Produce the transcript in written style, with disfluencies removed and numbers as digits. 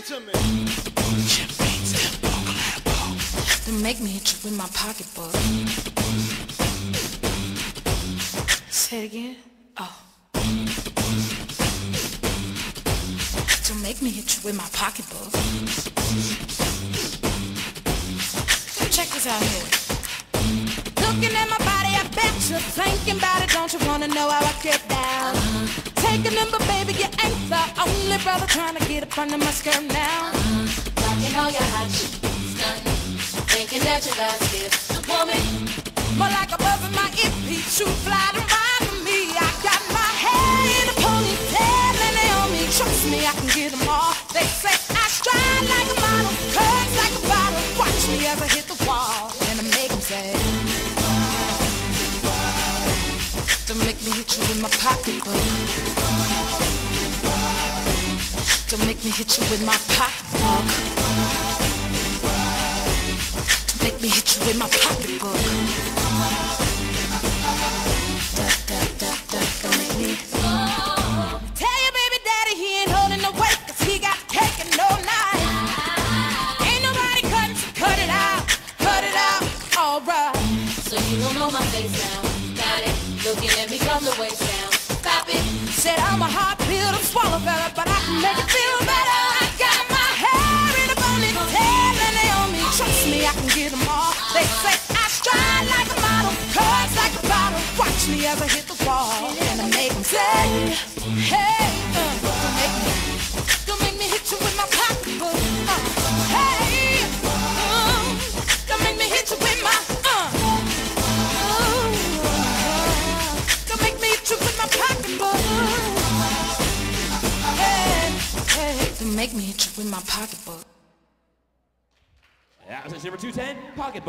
it to me. Don't make me hit you with my pocketbook. Say it again. Oh. Don't make me hit you with my pocketbook. Check this out here. Looking at my body, I bet you're thinking about it. Don't you wanna know how I get down? Take a number, baby, you ain't the only brother trying to get up under my skirt now. Rocking all your hot shit, stunting, thinking that you got skills. Woman, more like a buzz in my earpiece, shoot fly to rhyme with me. I got my hair in a ponytail and they on me. Trust me, I can get them all. They say I stride like a model, curves like a bottle. Watch me as I hit the wall and I make them say, don't make me hit you with my pocketbook. Don't make me hit you with my pocketbook. Don't make me hit you with my pocketbook. Don't make me. Tell your baby daddy he ain't holding no weight, 'cause he got cake and no knife. Ain't nobody cutting, so cut it out, alright. so you don't know my face now. Got it, looking at me from the waist down. Stop it. Said I'm a hard pill to swallow, fella, but I can make it feel better. I got my hair in a ponytail and they on me. Trust me, I can get them all. They say I stride like a model, curves like a bottle. Watch me as I hit the wall and I make them say, hey, don't make me hit you with my pocketbook. Hey, don't make me hit you with my, don't make me hit you with my pocketbook. Hey, don't make me hit you with my pocketbook. Yeah, number 210, Pocketbook.